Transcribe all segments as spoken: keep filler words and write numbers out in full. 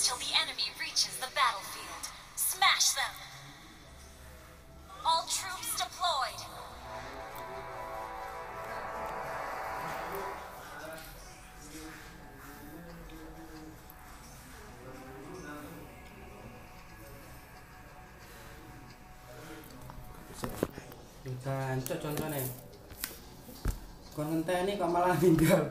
till the enemy reaches the battlefield. Smash them! All troops deployed! Gancok contohnya. Kon ngenteni kok malah tinggal.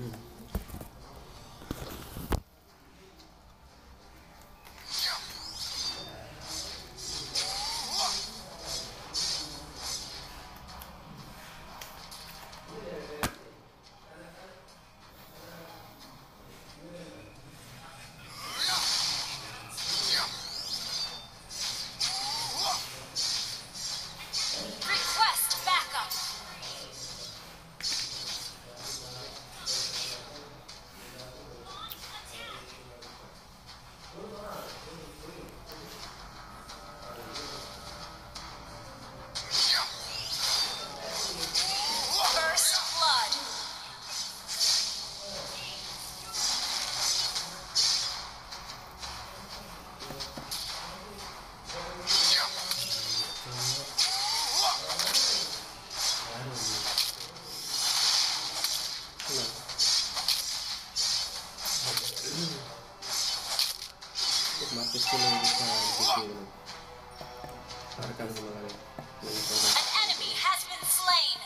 Marcus Kuno bisa bikin harkan semuanya. An enemy has been slain.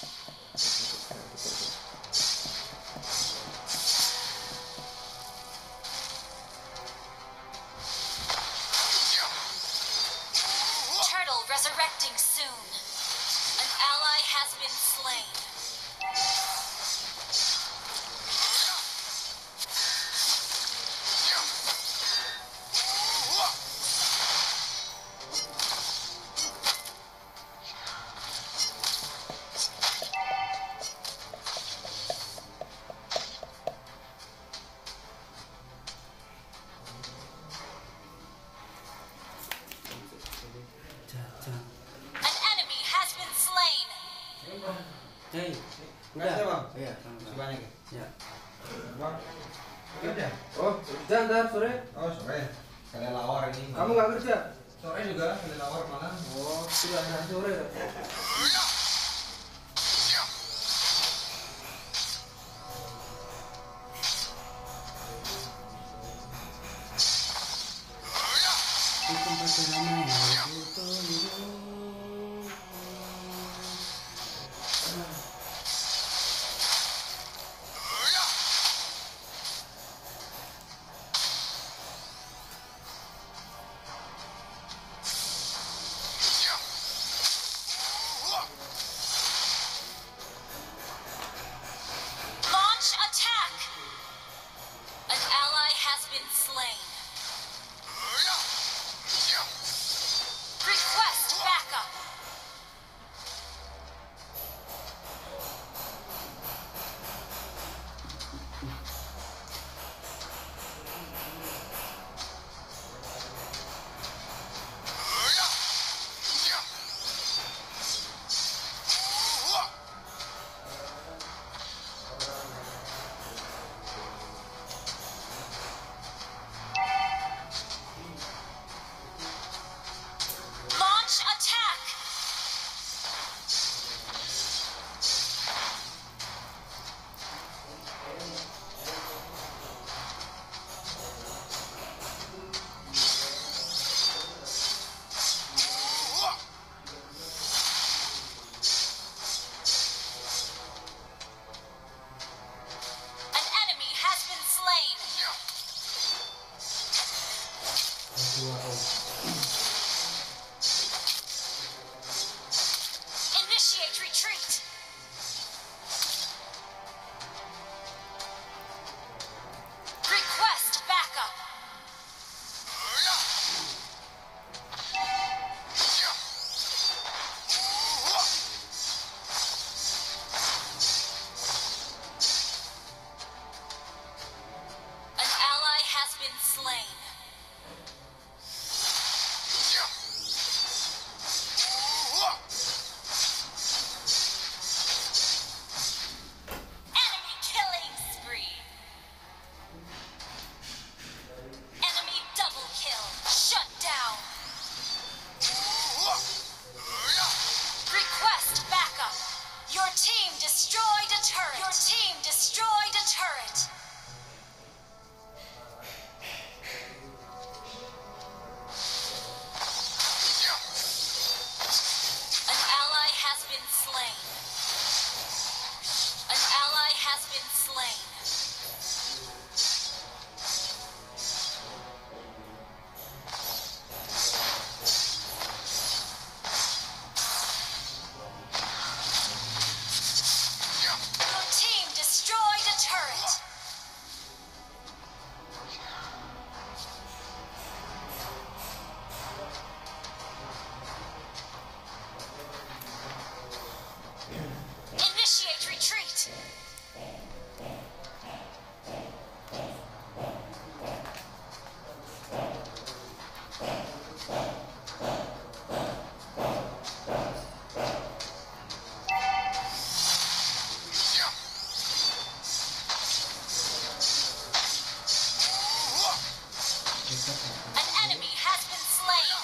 Turtle resurrecting soon. An ally has been slain. An enemy has been slain. Hei, Udah, Bang? Iya, Masih banyak ya? Ya. Bang? Kerja? Oh, kerja ntar sore. Oh, sore. Sekalian lawar ini. Kamu nggak kerja? Sore juga, sekalian lawar malam. Oh, sudah ada sore. Di tempat ramai, Launch attack. An ally has been slain. Request backup. Launch attack. An enemy has been slain. Initiate retreat. Request backup. An ally has been slain. An enemy has been slain.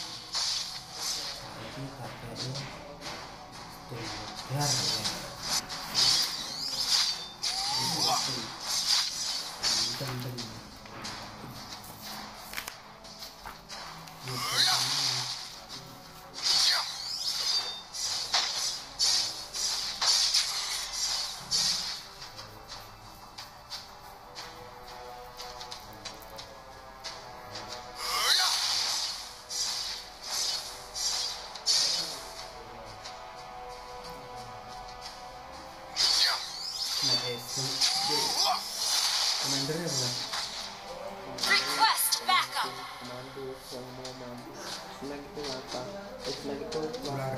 Komandernya bukan? Request backup. Komando yang mau mandi. Slag itu apa? Eh, slag itu Ular.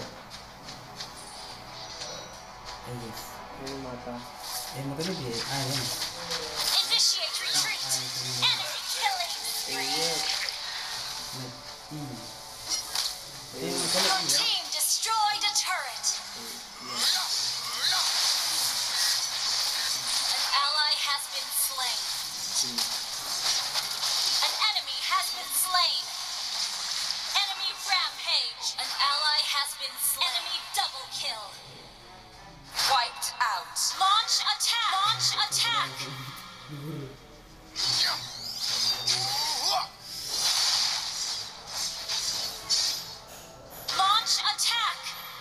Eh, yes. ini mata. Eh, makanya dia ayam. Initiate retreat. Enemy killing spree. Iya. Nah, ini. Eh, Iya. makanya Your iya. team destroyed a turret. An ally has been slain. An enemy has been slain. Enemy rampage. An ally has been slain. Enemy double kill. Wiped out. Launch attack. Launch attack. Launch attack.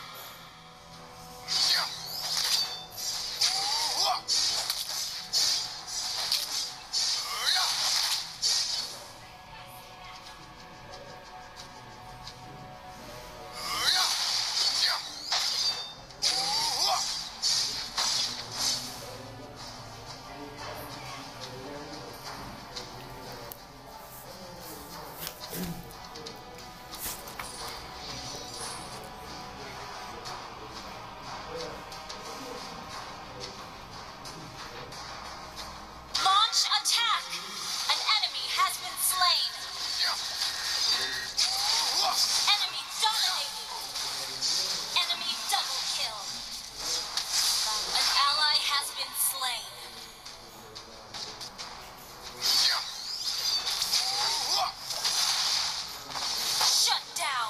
Launch attack. An enemy has been slain. Enemy dominated. Enemy double kill. An ally has been slain. Shut down.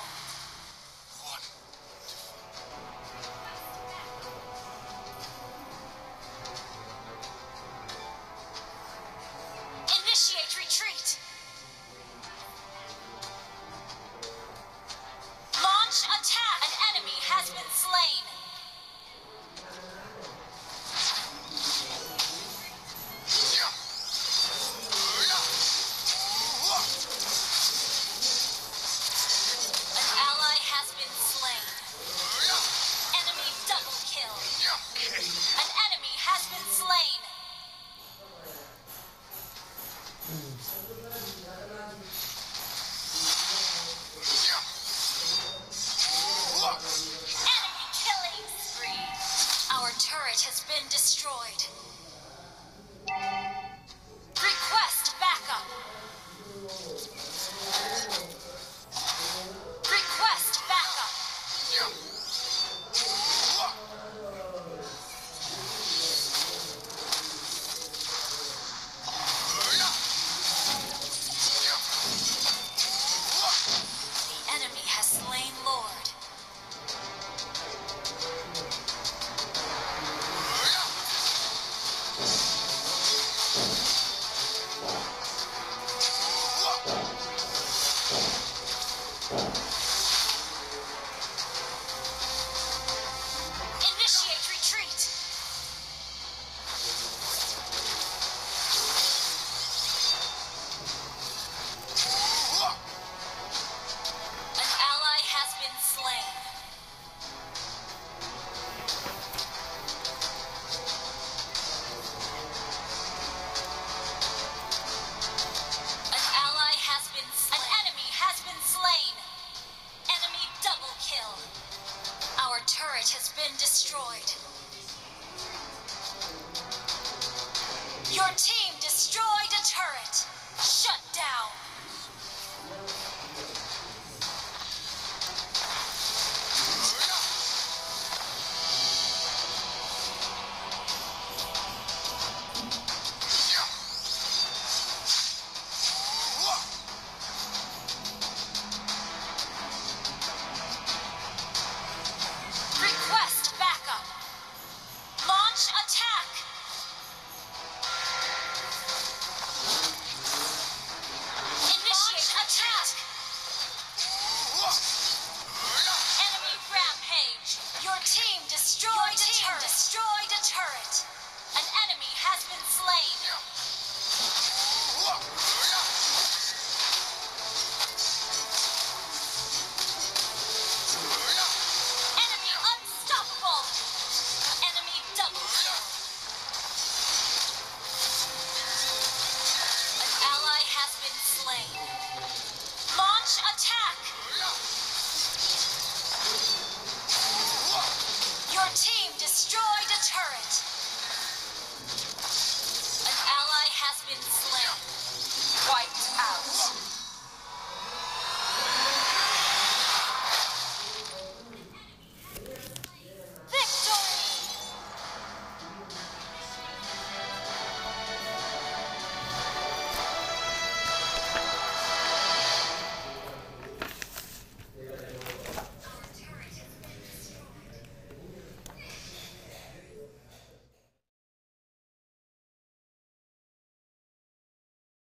Initiate retreat. Launch attack. An enemy has been slain. An ally has been slain. Enemy double kill. An enemy has been slain. Enemy killing spree. Our turret has been destroyed.